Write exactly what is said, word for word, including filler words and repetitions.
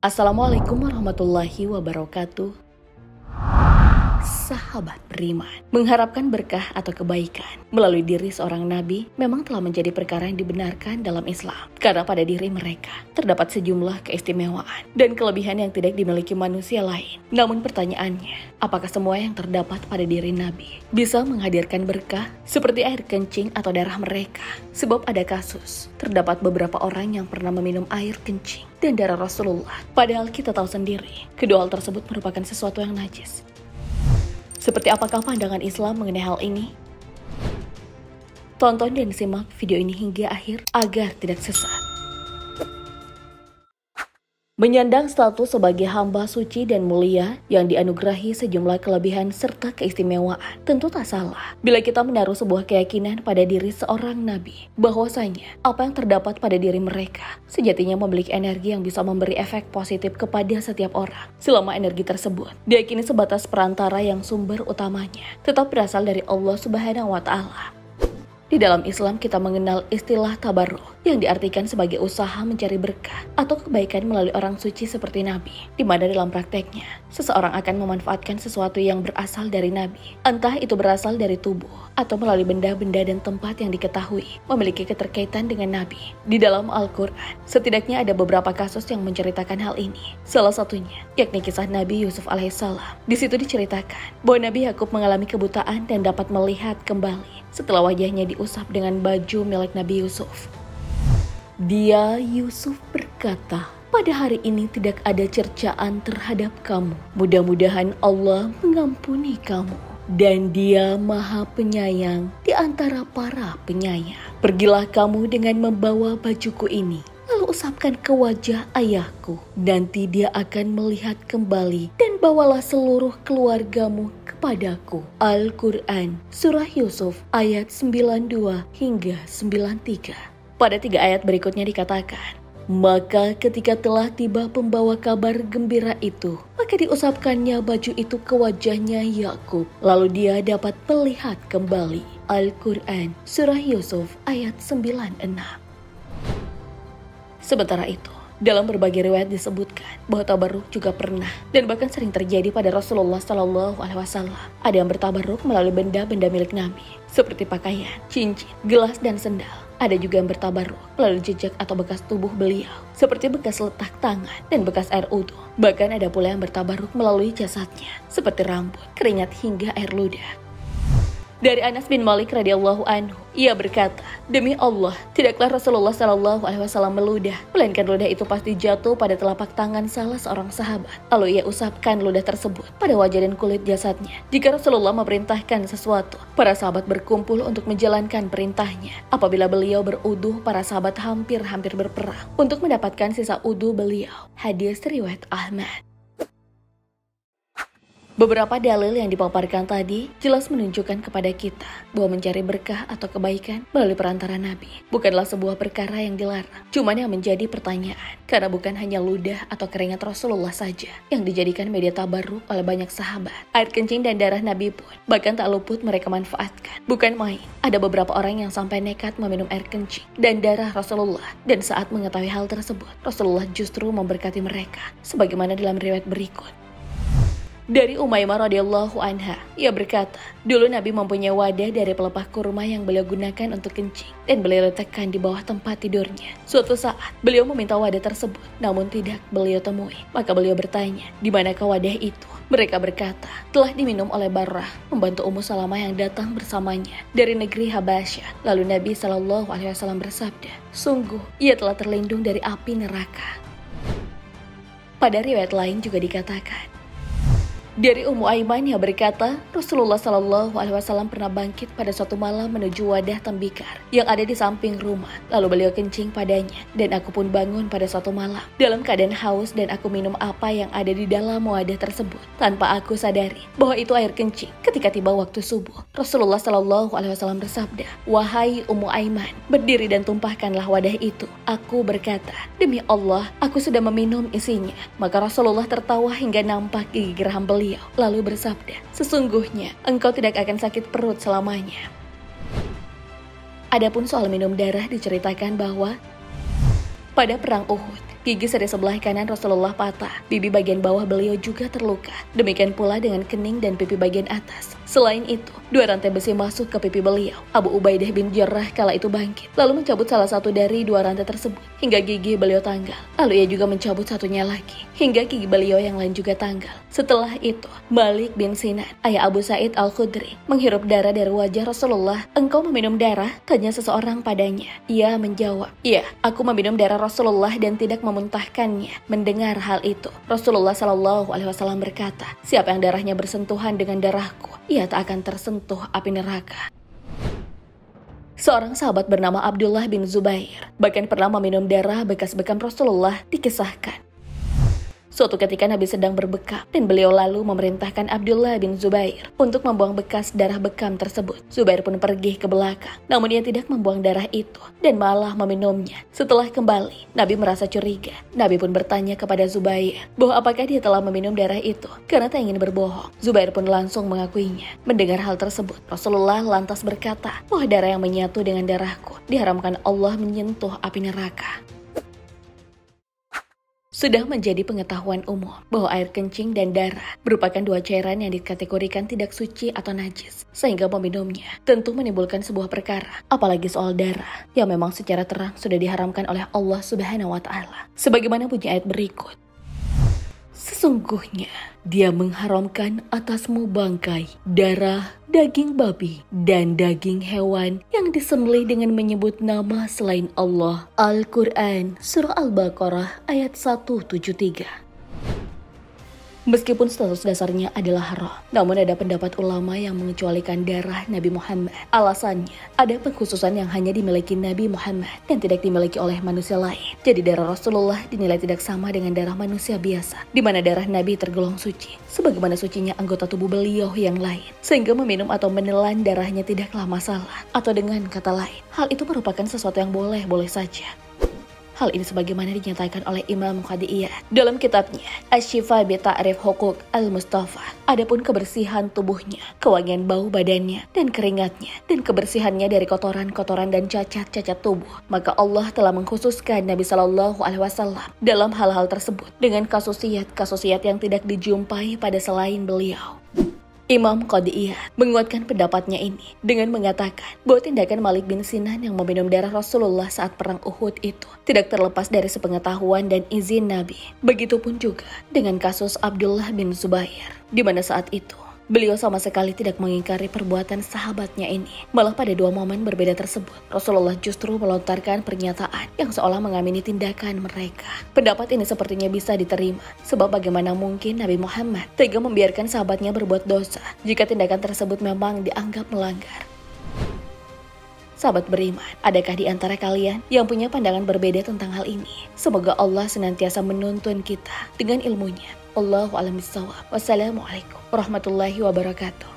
Assalamualaikum warahmatullahi wabarakatuh. Sahabat beriman, mengharapkan berkah atau kebaikan melalui diri seorang nabi memang telah menjadi perkara yang dibenarkan dalam Islam. Karena pada diri mereka terdapat sejumlah keistimewaan dan kelebihan yang tidak dimiliki manusia lain. Namun pertanyaannya, apakah semua yang terdapat pada diri nabi bisa menghadirkan berkah seperti air kencing atau darah mereka? Sebab ada kasus, terdapat beberapa orang yang pernah meminum air kencing dan darah Rasulullah. Padahal kita tahu sendiri, kedua hal tersebut merupakan sesuatu yang najis. Seperti apakah pandangan Islam mengenai hal ini? Tonton dan simak video ini hingga akhir agar tidak sesat. Menyandang status sebagai hamba suci dan mulia yang dianugerahi sejumlah kelebihan serta keistimewaan, tentu tak salah bila kita menaruh sebuah keyakinan pada diri seorang nabi bahwasanya apa yang terdapat pada diri mereka sejatinya memiliki energi yang bisa memberi efek positif kepada setiap orang. Selama energi tersebut diyakini sebatas perantara yang sumber utamanya tetap berasal dari Allah Subhanahu wa Ta'ala. Di dalam Islam kita mengenal istilah tabarruk yang diartikan sebagai usaha mencari berkah atau kebaikan melalui orang suci seperti Nabi, di mana dalam prakteknya seseorang akan memanfaatkan sesuatu yang berasal dari Nabi, entah itu berasal dari tubuh atau melalui benda-benda dan tempat yang diketahui memiliki keterkaitan dengan Nabi. Di dalam Al-Quran, setidaknya ada beberapa kasus yang menceritakan hal ini. Salah satunya yakni kisah Nabi Yusuf alaihissalam. Di situ diceritakan bahwa Nabi Yakub mengalami kebutaan dan dapat melihat kembali setelah wajahnya diusap dengan baju milik Nabi Yusuf. Dia, Yusuf, berkata, "Pada hari ini tidak ada cercaan terhadap kamu. Mudah-mudahan Allah mengampuni kamu. Dan Dia Maha Penyayang di antara para penyayang. Pergilah kamu dengan membawa bajuku ini, lalu usapkan ke wajah ayahku. Nanti dia akan melihat kembali dan bawalah seluruh keluargamu kepadaku." Al-Quran Surah Yusuf ayat sembilan puluh dua hingga sembilan puluh tiga. Pada tiga ayat berikutnya dikatakan, "Maka ketika telah tiba pembawa kabar gembira itu, maka diusapkannya baju itu ke wajahnya Yakub, lalu dia dapat melihat kembali." Al-Quran Surah Yusuf ayat sembilan puluh enam. Sementara itu, dalam berbagai riwayat disebutkan bahwa tabarruk juga pernah dan bahkan sering terjadi pada Rasulullah Shallallahu Alaihi Wasallam. Ada yang bertabarruk melalui benda-benda milik Nabi, seperti pakaian, cincin, gelas, dan sendal. Ada juga yang bertabarruk melalui jejak atau bekas tubuh beliau, seperti bekas letak tangan dan bekas air wudhu. Bahkan ada pula yang bertabarruk melalui jasadnya, seperti rambut, keringat, hingga air ludah. Dari Anas bin Malik radhiyallahu anhu, ia berkata, "Demi Allah, tidaklah Rasulullah Shallallahu Alaihi Wasallam meludah, melainkan ludah itu pasti jatuh pada telapak tangan salah seorang sahabat. Lalu ia usapkan ludah tersebut pada wajah dan kulit jasadnya. Jika Rasulullah memerintahkan sesuatu, para sahabat berkumpul untuk menjalankan perintahnya. Apabila beliau beruduh, para sahabat hampir-hampir berperang untuk mendapatkan sisa uduh beliau." Hadis riwayat Ahmad. Beberapa dalil yang dipaparkan tadi jelas menunjukkan kepada kita bahwa mencari berkah atau kebaikan melalui perantara Nabi bukanlah sebuah perkara yang dilarang. Cuman yang menjadi pertanyaan, karena bukan hanya ludah atau keringat Rasulullah saja yang dijadikan media tabarruk oleh banyak sahabat. Air kencing dan darah Nabi pun bahkan tak luput mereka manfaatkan. Bukan main, ada beberapa orang yang sampai nekat meminum air kencing dan darah Rasulullah. Dan saat mengetahui hal tersebut, Rasulullah justru memberkati mereka, sebagaimana dalam riwayat berikut. Dari Umaymah radhiyallahu anha, ia berkata, "Dulu Nabi mempunyai wadah dari pelepah kurma yang beliau gunakan untuk kencing dan beliau letakkan di bawah tempat tidurnya. Suatu saat, beliau meminta wadah tersebut, namun tidak beliau temui. Maka beliau bertanya, di manakah wadah itu? Mereka berkata, telah diminum oleh Barrah, membantu Ummu Salamah yang datang bersamanya dari negeri Habasyah. Lalu Nabi Shallallahu Alaihi Wasallam bersabda, sungguh ia telah terlindung dari api neraka." Pada riwayat lain juga dikatakan, dari Ummu Aiman yang berkata, Rasulullah Shallallahu Alaihi Wasallam pernah bangkit pada suatu malam menuju wadah tembikar yang ada di samping rumah. Lalu beliau kencing padanya, dan aku pun bangun pada suatu malam dalam keadaan haus dan aku minum apa yang ada di dalam wadah tersebut tanpa aku sadari bahwa itu air kencing. Ketika tiba waktu subuh, Rasulullah Shallallahu Alaihi Wasallam bersabda, "Wahai Ummu Aiman, berdiri dan tumpahkanlah wadah itu." Aku berkata, "Demi Allah, aku sudah meminum isinya." Maka Rasulullah tertawa hingga nampak gigi geram beliau. Lalu bersabda, "Sesungguhnya engkau tidak akan sakit perut selamanya." Adapun soal minum darah diceritakan bahwa pada perang Uhud, Gigi seri sebelah kanan Rasulullah patah, pipi bagian bawah beliau juga terluka. Demikian pula dengan kening dan pipi bagian atas. Selain itu, dua rantai besi masuk ke pipi beliau. Abu Ubaidah bin Jarrah kala itu bangkit, lalu mencabut salah satu dari dua rantai tersebut, hingga gigi beliau tanggal. Lalu ia juga mencabut satunya lagi, hingga gigi beliau yang lain juga tanggal. Setelah itu, Malik bin Sinan, ayah Abu Sa'id Al-Khudri, menghirup darah dari wajah Rasulullah. "Engkau meminum darah?" tanya seseorang padanya. Ia menjawab, "Iya, aku meminum darah Rasulullah dan tidak memuntahkannya." Mendengar hal itu, Rasulullah Shallallahu Alaihi Wasallam berkata, "Siapa yang darahnya bersentuhan dengan darahku, ia tak akan tersentuh api neraka." Seorang sahabat bernama Abdullah bin Zubair bahkan pernah meminum darah bekas bekam Rasulullah. Dikisahkan, suatu ketika Nabi sedang berbekam dan beliau lalu memerintahkan Abdullah bin Zubair untuk membuang bekas darah bekam tersebut. Zubair pun pergi ke belakang, namun ia tidak membuang darah itu dan malah meminumnya. Setelah kembali, Nabi merasa curiga. Nabi pun bertanya kepada Zubair bahwa apakah dia telah meminum darah itu karena tak ingin berbohong. Zubair pun langsung mengakuinya. Mendengar hal tersebut, Rasulullah lantas berkata bahwa darah yang menyatu dengan darahku diharamkan Allah menyentuh api neraka. Sudah menjadi pengetahuan umum bahwa air kencing dan darah merupakan dua cairan yang dikategorikan tidak suci atau najis, sehingga meminumnya tentu menimbulkan sebuah perkara, apalagi soal darah yang memang secara terang sudah diharamkan oleh Allah Subhanahu wa Ta'ala. Sebagaimana bunyi ayat berikut, "Sesungguhnya Dia mengharamkan atasmu bangkai, darah, daging babi, dan daging hewan yang disembelih dengan menyebut nama selain Allah." Al-Quran, Surah Al-Baqarah, ayat seratus tujuh puluh tiga. Meskipun status dasarnya adalah haram, namun ada pendapat ulama yang mengecualikan darah Nabi Muhammad. Alasannya, ada pengkhususan yang hanya dimiliki Nabi Muhammad dan tidak dimiliki oleh manusia lain. Jadi darah Rasulullah dinilai tidak sama dengan darah manusia biasa, di mana darah Nabi tergolong suci, sebagaimana sucinya anggota tubuh beliau yang lain. Sehingga meminum atau menelan darahnya tidaklah masalah. Atau dengan kata lain, hal itu merupakan sesuatu yang boleh-boleh saja. Hal ini sebagaimana dinyatakan oleh Imam Qadiyah dalam kitabnya Asy-Syifa bi Ta'rif Huquq Al-Mustafa. Adapun kebersihan tubuhnya, kewangian bau badannya dan keringatnya, dan kebersihannya dari kotoran-kotoran dan cacat-cacat tubuh, maka Allah telah mengkhususkan Nabi Shallallahu Alaihi Wasallam dalam hal-hal tersebut dengan kasusiat-kasusiat yang tidak dijumpai pada selain beliau. Imam Qadiyah menguatkan pendapatnya ini dengan mengatakan bahwa tindakan Malik bin Sinan yang meminum darah Rasulullah saat perang Uhud itu tidak terlepas dari sepengetahuan dan izin Nabi. Begitupun juga dengan kasus Abdullah bin Zubair, di mana saat itu beliau sama sekali tidak mengingkari perbuatan sahabatnya ini. Malah pada dua momen berbeda tersebut, Rasulullah justru melontarkan pernyataan yang seolah mengamini tindakan mereka. Pendapat ini sepertinya bisa diterima, sebab bagaimana mungkin Nabi Muhammad tega membiarkan sahabatnya berbuat dosa jika tindakan tersebut memang dianggap melanggar. Sahabat beriman, adakah di antara kalian yang punya pandangan berbeda tentang hal ini? Semoga Allah senantiasa menuntun kita dengan ilmunya. Allahu a'lam bishawab. Wassalamualaikum warahmatullahi wabarakatuh.